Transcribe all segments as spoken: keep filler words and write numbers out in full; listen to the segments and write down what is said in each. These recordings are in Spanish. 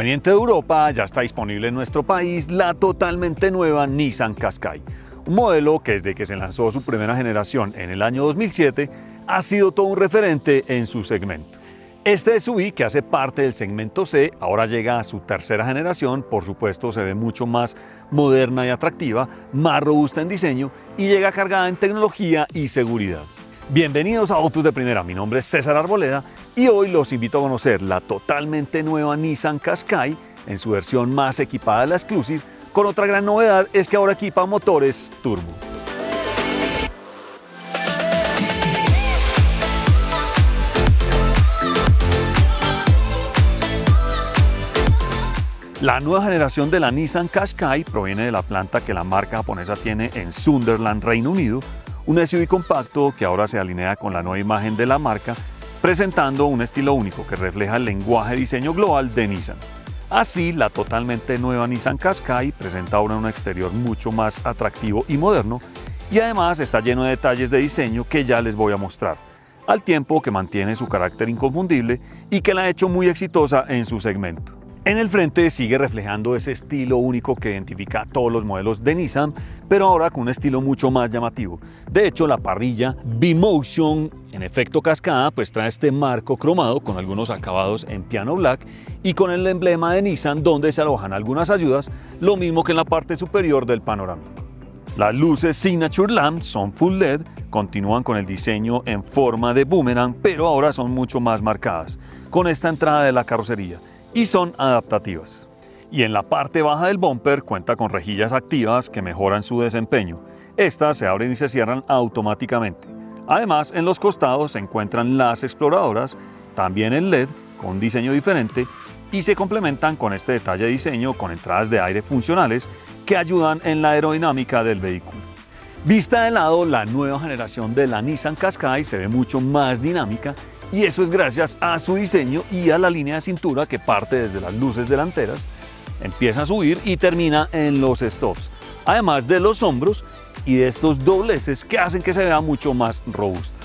Proveniente de Europa, ya está disponible en nuestro país la totalmente nueva Nissan Qashqai, un modelo que desde que se lanzó su primera generación en el año dos mil siete ha sido todo un referente en su segmento. Este S U V, que hace parte del segmento C, ahora llega a su tercera generación, por supuesto se ve mucho más moderna y atractiva, más robusta en diseño y llega cargada en tecnología y seguridad. Bienvenidos a Autos de Primera, mi nombre es César Arboleda y hoy los invito a conocer la totalmente nueva Nissan Qashqai en su versión más equipada de la Exclusive, con otra gran novedad es que ahora equipa motores turbo. La nueva generación de la Nissan Qashqai proviene de la planta que la marca japonesa tiene en Sunderland, Reino Unido, un S U V compacto que ahora se alinea con la nueva imagen de la marca, presentando un estilo único que refleja el lenguaje de diseño global de Nissan. Así, la totalmente nueva Nissan Qashqai presenta ahora un exterior mucho más atractivo y moderno, y además está lleno de detalles de diseño que ya les voy a mostrar, al tiempo que mantiene su carácter inconfundible y que la ha hecho muy exitosa en su segmento. En el frente sigue reflejando ese estilo único que identifica a todos los modelos de Nissan, pero ahora con un estilo mucho más llamativo. De hecho, la parrilla B-Motion en efecto cascada pues trae este marco cromado con algunos acabados en piano black y con el emblema de Nissan donde se alojan algunas ayudas, lo mismo que en la parte superior del panorama. Las luces Signature Lamps son full L E D, continúan con el diseño en forma de boomerang, pero ahora son mucho más marcadas, con esta entrada de la carrocería, y son adaptativas. Y en la parte baja del bumper cuenta con rejillas activas que mejoran su desempeño. Estas se abren y se cierran automáticamente. Además, en los costados se encuentran las exploradoras, también en L E D, con un diseño diferente, y se complementan con este detalle de diseño con entradas de aire funcionales que ayudan en la aerodinámica del vehículo. Vista de lado, la nueva generación de la Nissan Qashqai se ve mucho más dinámica, y eso es gracias a su diseño y a la línea de cintura que parte desde las luces delanteras, empieza a subir y termina en los stops, además de los hombros y de estos dobleces que hacen que se vea mucho más robusta.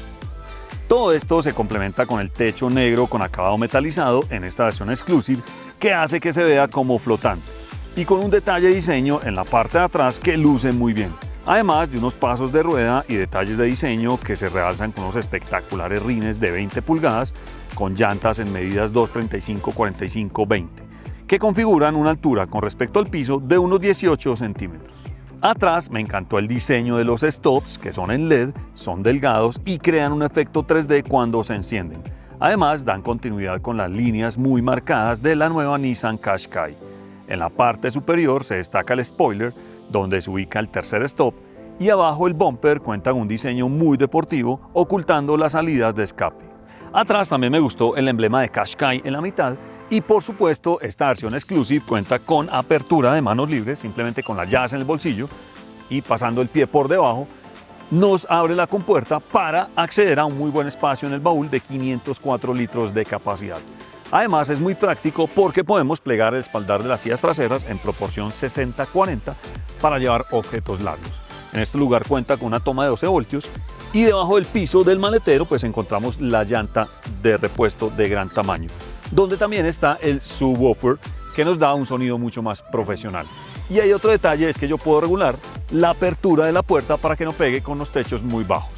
Todo esto se complementa con el techo negro con acabado metalizado en esta versión Exclusive que hace que se vea como flotante y con un detalle de diseño en la parte de atrás que luce muy bien. Además de unos pasos de rueda y detalles de diseño que se realzan con unos espectaculares rines de veinte pulgadas con llantas en medidas dos treinta y cinco, cuarenta y cinco, veinte, que configuran una altura con respecto al piso de unos dieciocho centímetros. Atrás me encantó el diseño de los stops que son en L E D, son delgados y crean un efecto tres D cuando se encienden. Además dan continuidad con las líneas muy marcadas de la nueva Nissan Qashqai. En la parte superior se destaca el spoiler, donde se ubica el tercer stop, y abajo el bumper cuenta con un diseño muy deportivo, ocultando las salidas de escape. Atrás también me gustó el emblema de Qashqai en la mitad, y por supuesto esta versión Exclusive cuenta con apertura de manos libres, simplemente con las llaves en el bolsillo, y pasando el pie por debajo, nos abre la compuerta para acceder a un muy buen espacio en el baúl de quinientos cuatro litros de capacidad. Además es muy práctico porque podemos plegar el espaldar de las sillas traseras en proporción sesenta cuarenta para llevar objetos largos. En este lugar cuenta con una toma de doce voltios y debajo del piso del maletero pues encontramos la llanta de repuesto de gran tamaño, donde también está el subwoofer que nos da un sonido mucho más profesional. Y hay otro detalle, es que yo puedo regular la apertura de la puerta para que no pegue con los techos muy bajos.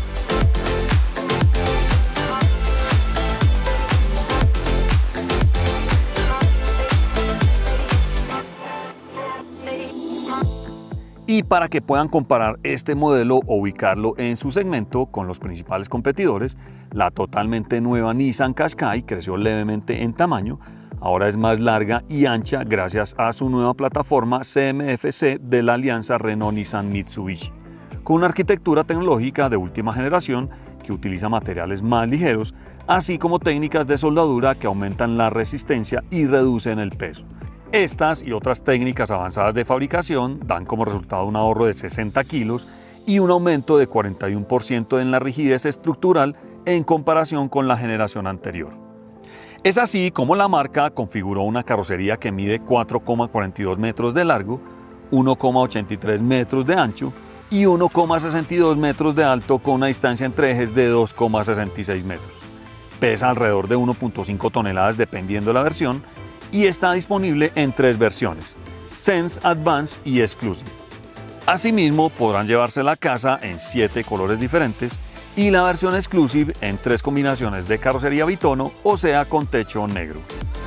Y para que puedan comparar este modelo o ubicarlo en su segmento con los principales competidores, la totalmente nueva Nissan Qashqai creció levemente en tamaño, ahora es más larga y ancha gracias a su nueva plataforma C M F C de la alianza Renault-Nissan-Mitsubishi, con una arquitectura tecnológica de última generación que utiliza materiales más ligeros, así como técnicas de soldadura que aumentan la resistencia y reducen el peso. Estas y otras técnicas avanzadas de fabricación dan como resultado un ahorro de sesenta kilos y un aumento de cuarenta y uno por ciento en la rigidez estructural en comparación con la generación anterior. Es así como la marca configuró una carrocería que mide cuatro coma cuarenta y dos metros de largo, uno coma ochenta y tres metros de ancho y uno coma sesenta y dos metros de alto con una distancia entre ejes de dos coma sesenta y seis metros. Pesa alrededor de uno punto cinco toneladas dependiendo de la versión y está disponible en tres versiones: Sense, Advance y Exclusive. Asimismo, podrán llevársela a casa en siete colores diferentes y la versión Exclusive en tres combinaciones de carrocería bitono, o sea, con techo negro.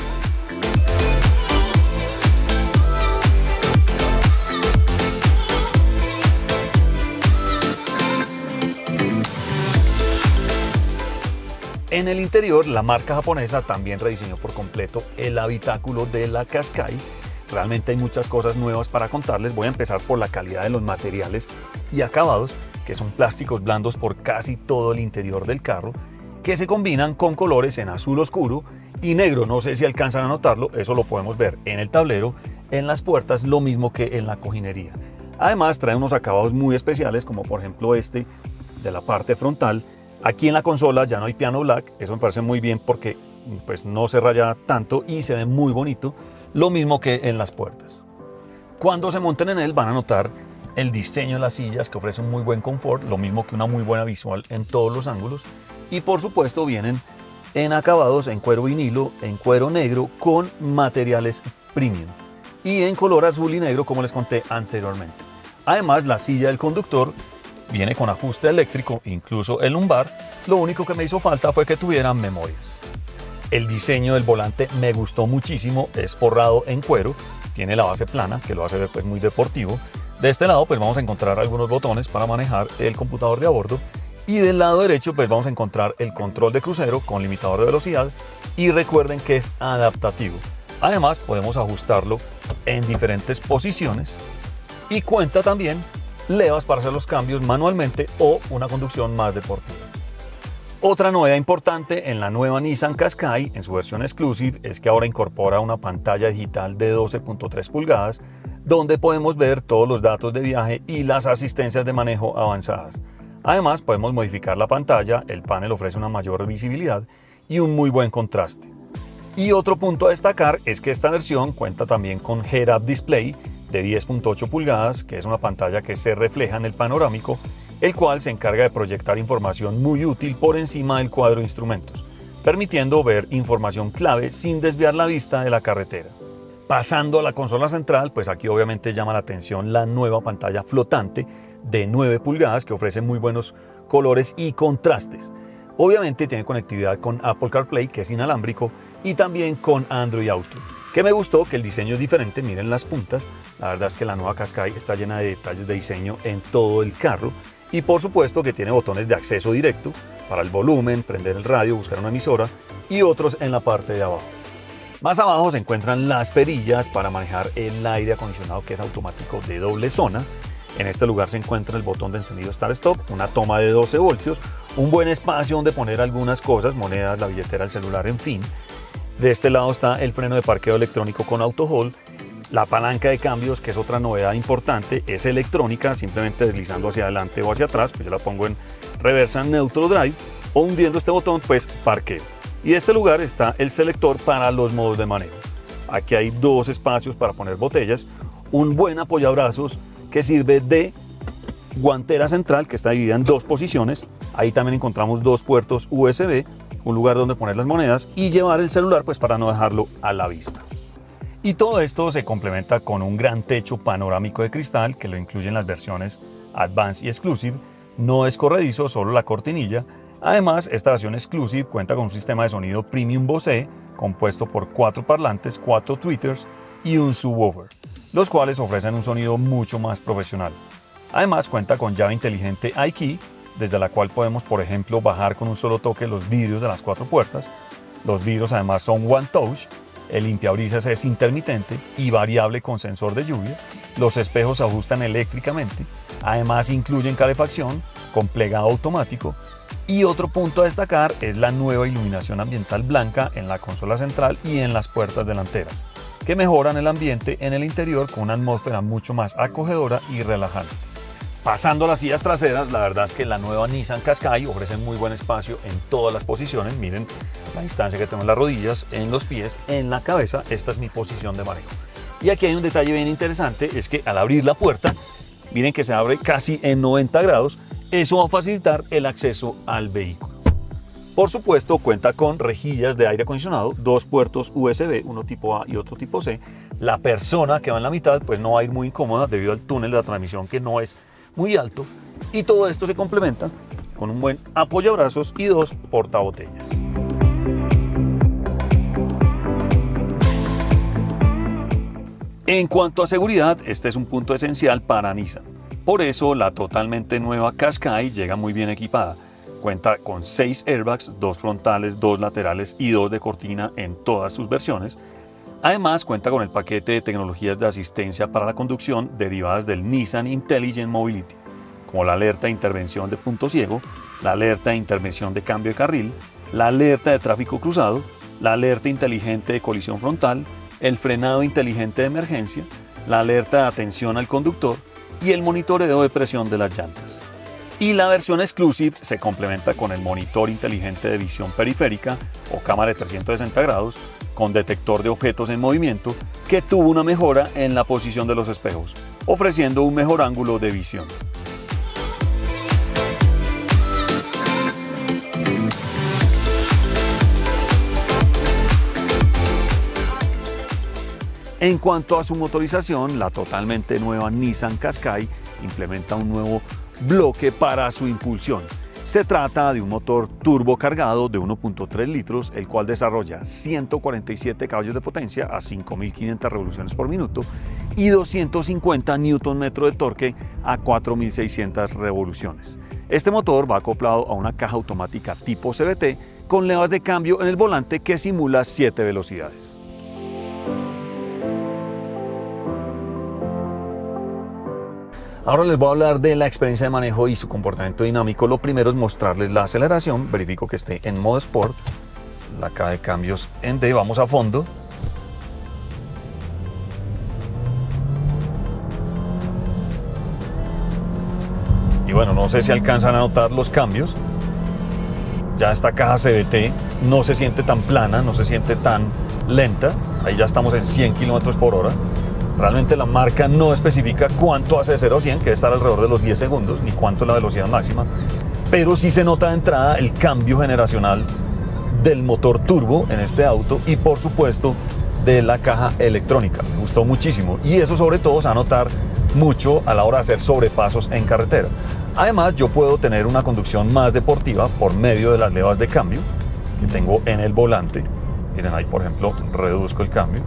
En el interior, la marca japonesa también rediseñó por completo el habitáculo de la Qashqai. Realmente hay muchas cosas nuevas para contarles. Voy a empezar por la calidad de los materiales y acabados, que son plásticos blandos por casi todo el interior del carro, que se combinan con colores en azul oscuro y negro. No sé si alcanzan a notarlo, eso lo podemos ver en el tablero, en las puertas, lo mismo que en la cojinería. Además, trae unos acabados muy especiales, como por ejemplo este de la parte frontal. Aquí en la consola ya no hay piano black, eso me parece muy bien porque pues, no se raya tanto y se ve muy bonito, lo mismo que en las puertas. Cuando se monten en él van a notar el diseño de las sillas, que ofrece un muy buen confort, lo mismo que una muy buena visual en todos los ángulos, y por supuesto vienen en acabados en cuero vinilo, en cuero negro con materiales premium y en color azul y negro, como les conté anteriormente. Además, la silla del conductor viene con ajuste eléctrico, incluso el lumbar. Lo único que me hizo falta fue que tuvieran memorias. El diseño del volante me gustó muchísimo, es forrado en cuero, tiene la base plana, que lo hace ver pues, muy deportivo. De este lado pues vamos a encontrar algunos botones para manejar el computador de a bordo, y del lado derecho pues vamos a encontrar el control de crucero con limitador de velocidad, y recuerden que es adaptativo. Además podemos ajustarlo en diferentes posiciones y cuenta también levas para hacer los cambios manualmente o una conducción más deportiva. Otra novedad importante en la nueva Nissan Qashqai en su versión Exclusive es que ahora incorpora una pantalla digital de doce punto tres pulgadas donde podemos ver todos los datos de viaje y las asistencias de manejo avanzadas. Además podemos modificar la pantalla, el panel ofrece una mayor visibilidad y un muy buen contraste. Y otro punto a destacar es que esta versión cuenta también con Head-Up Display de diez punto ocho pulgadas, que es una pantalla que se refleja en el panorámico, el cual se encarga de proyectar información muy útil por encima del cuadro de instrumentos, permitiendo ver información clave sin desviar la vista de la carretera. Pasando a la consola central, pues aquí obviamente llama la atención la nueva pantalla flotante de nueve pulgadas que ofrece muy buenos colores y contrastes. Obviamente tiene conectividad con Apple CarPlay, que es inalámbrico, y también con Android Auto. Que me gustó que el diseño es diferente, miren las puntas, la verdad es que la nueva Qashqai está llena de detalles de diseño en todo el carro, y por supuesto que tiene botones de acceso directo para el volumen, prender el radio, buscar una emisora, y otros en la parte de abajo. Más abajo se encuentran las perillas para manejar el aire acondicionado, que es automático de doble zona. En este lugar se encuentra el botón de encendido Start Stop, una toma de doce voltios, un buen espacio donde poner algunas cosas, monedas, la billetera, el celular, en fin. De este lado está el freno de parqueo electrónico con auto hold. La palanca de cambios, que es otra novedad importante, es electrónica, simplemente deslizando hacia adelante o hacia atrás, pues yo la pongo en reversa neutral drive, o hundiendo este botón, pues parqueo. Y de este lugar está el selector para los modos de manejo. Aquí hay dos espacios para poner botellas, un buen apoyabrazos que sirve de guantera central, que está dividida en dos posiciones. Ahí también encontramos dos puertos U S B, un lugar donde poner las monedas y llevar el celular pues para no dejarlo a la vista. Y todo esto se complementa con un gran techo panorámico de cristal que lo incluyen las versiones Advance y Exclusive. No es corredizo, solo la cortinilla. Además, esta versión Exclusive cuenta con un sistema de sonido Premium Bose compuesto por cuatro parlantes, cuatro tweeters y un subwoofer, los cuales ofrecen un sonido mucho más profesional. Además cuenta con llave inteligente iKey, desde la cual podemos, por ejemplo, bajar con un solo toque los vidrios de las cuatro puertas. Los vidrios además son One Touch, el limpiabrisas es intermitente y variable con sensor de lluvia, los espejos se ajustan eléctricamente, además incluyen calefacción con plegado automático. Y otro punto a destacar es la nueva iluminación ambiental blanca en la consola central y en las puertas delanteras, que mejoran el ambiente en el interior con una atmósfera mucho más acogedora y relajante. Pasando a las sillas traseras, la verdad es que la nueva Nissan Qashqai ofrece muy buen espacio en todas las posiciones. Miren la distancia que tengo en las rodillas, en los pies, en la cabeza. Esta es mi posición de manejo. Y aquí hay un detalle bien interesante, es que al abrir la puerta, miren que se abre casi en noventa grados. Eso va a facilitar el acceso al vehículo. Por supuesto, cuenta con rejillas de aire acondicionado, dos puertos U S B, uno tipo A y otro tipo C. La persona que va en la mitad pues no va a ir muy incómoda debido al túnel de la transmisión que no es muy alto. Y todo esto se complementa con un buen apoyabrazos y dos portabotellas. En cuanto a seguridad, este es un punto esencial para Nissan. Por eso la totalmente nueva Qashqai llega muy bien equipada. Cuenta con seis airbags, dos frontales, dos laterales y dos de cortina en todas sus versiones. Además cuenta con el paquete de tecnologías de asistencia para la conducción derivadas del Nissan Intelligent Mobility, como la alerta de intervención de punto ciego, la alerta de intervención de cambio de carril, la alerta de tráfico cruzado, la alerta inteligente de colisión frontal, el frenado inteligente de emergencia, la alerta de atención al conductor y el monitoreo de presión de las llantas. Y la versión Exclusive se complementa con el monitor inteligente de visión periférica o cámara de trescientos sesenta grados con detector de objetos en movimiento que tuvo una mejora en la posición de los espejos, ofreciendo un mejor ángulo de visión. En cuanto a su motorización, la totalmente nueva Nissan Qashqai implementa un nuevo bloque para su impulsión. Se trata de un motor turbo cargado de uno punto tres litros, el cual desarrolla ciento cuarenta y siete caballos de potencia a cinco mil quinientas revoluciones por minuto y doscientos cincuenta newton metro de torque a cuatro mil seiscientas revoluciones. Este motor va acoplado a una caja automática tipo C V T con levas de cambio en el volante que simula siete velocidades. Ahora les voy a hablar de la experiencia de manejo y su comportamiento dinámico. Lo primero es mostrarles la aceleración. Verifico que esté en modo Sport. La caja de cambios en D. Vamos a fondo. Y bueno, no sé si alcanzan a notar los cambios. Ya esta caja C V T no se siente tan plana, no se siente tan lenta. Ahí ya estamos en cien kilómetros por hora. Realmente la marca no especifica cuánto hace de cero a cien, que debe estar alrededor de los diez segundos, ni cuánto es la velocidad máxima, pero sí se nota de entrada el cambio generacional del motor turbo en este auto y por supuesto de la caja electrónica. Me gustó muchísimo y eso sobre todo se va a notar mucho a la hora de hacer sobrepasos en carretera. Además yo puedo tener una conducción más deportiva por medio de las levas de cambio que tengo en el volante. Miren ahí, por ejemplo, reduzco el cambio.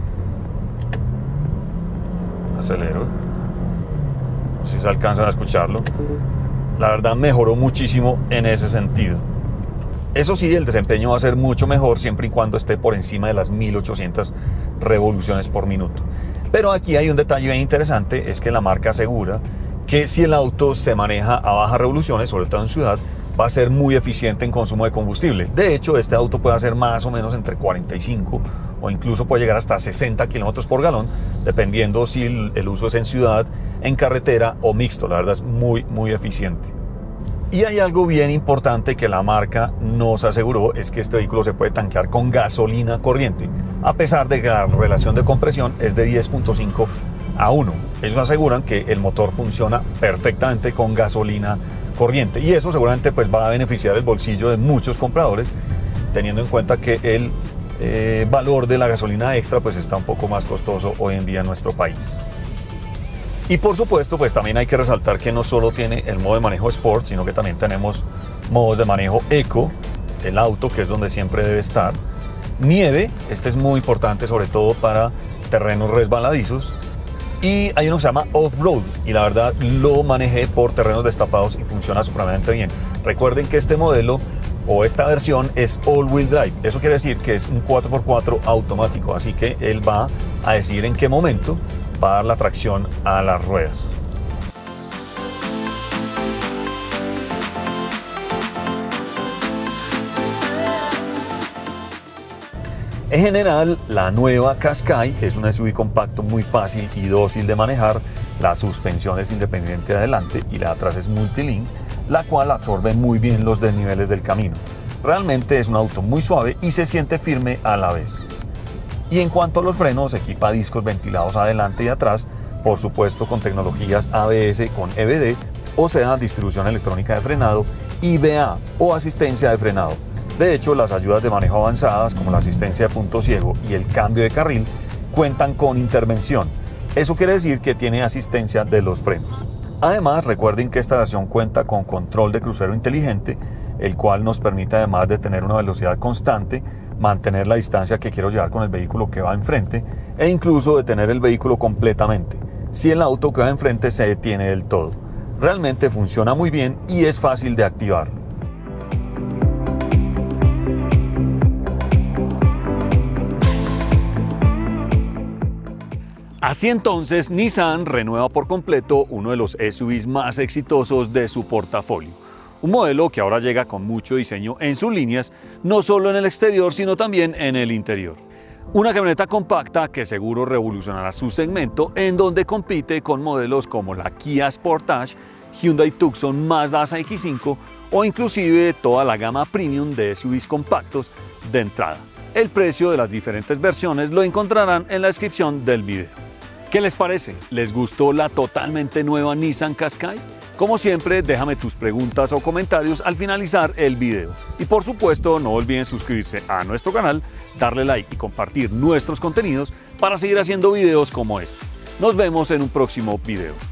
Acelero, no sé si se alcanzan a escucharlo. La verdad mejoró muchísimo en ese sentido. Eso sí, el desempeño va a ser mucho mejor siempre y cuando esté por encima de las mil ochocientas revoluciones por minuto. Pero aquí hay un detalle bien interesante, es que la marca asegura que si el auto se maneja a bajas revoluciones, sobre todo en ciudad, va a ser muy eficiente en consumo de combustible. De hecho, este auto puede hacer más o menos entre cuarenta y cinco o incluso puede llegar hasta sesenta kilómetros por galón, dependiendo si el, el uso es en ciudad, en carretera o mixto. La verdad es muy, muy eficiente. Y hay algo bien importante que la marca nos aseguró, es que este vehículo se puede tanquear con gasolina corriente, a pesar de que la relación de compresión es de diez punto cinco a uno. Ellos aseguran que el motor funciona perfectamente con gasolina corriente y eso seguramente pues va a beneficiar el bolsillo de muchos compradores, teniendo en cuenta que el eh, valor de la gasolina extra pues está un poco más costoso hoy en día en nuestro país. Y por supuesto pues también hay que resaltar que no solo tiene el modo de manejo Sport, sino que también tenemos modos de manejo Eco, el auto que es donde siempre debe estar, nieve, este es muy importante sobre todo para terrenos resbaladizos, y hay uno que se llama Off-Road y la verdad lo manejé por terrenos destapados y funciona supremamente bien. Recuerden que este modelo o esta versión es All-Wheel Drive, eso quiere decir que es un cuatro por cuatro automático, así que él va a decidir en qué momento va a dar la tracción a las ruedas. En general, la nueva Qashqai es un S U V compacto muy fácil y dócil de manejar. La suspensión es independiente de adelante y la de atrás es multilink, la cual absorbe muy bien los desniveles del camino. Realmente es un auto muy suave y se siente firme a la vez. Y en cuanto a los frenos, equipa discos ventilados adelante y atrás, por supuesto con tecnologías A B S con E B D, o sea, distribución electrónica de frenado, y B A o asistencia de frenado. De hecho, las ayudas de manejo avanzadas como la asistencia de punto ciego y el cambio de carril cuentan con intervención. Eso quiere decir que tiene asistencia de los frenos. Además, recuerden que esta versión cuenta con control de crucero inteligente, el cual nos permite, además de tener una velocidad constante, mantener la distancia que quiero llevar con el vehículo que va enfrente e incluso detener el vehículo completamente si el auto que va enfrente se detiene del todo. Realmente funciona muy bien y es fácil de activar. Así entonces, Nissan renueva por completo uno de los S U Vs más exitosos de su portafolio. Un modelo que ahora llega con mucho diseño en sus líneas, no solo en el exterior, sino también en el interior. Una camioneta compacta que seguro revolucionará su segmento, en donde compite con modelos como la Kia Sportage, Hyundai Tucson, Mazda C X cinco o inclusive toda la gama premium de S U Vs compactos de entrada. El precio de las diferentes versiones lo encontrarán en la descripción del video. ¿Qué les parece? ¿Les gustó la totalmente nueva Nissan Qashqai? Como siempre, déjame tus preguntas o comentarios al finalizar el video. Y por supuesto, no olviden suscribirse a nuestro canal, darle like y compartir nuestros contenidos para seguir haciendo videos como este. Nos vemos en un próximo video.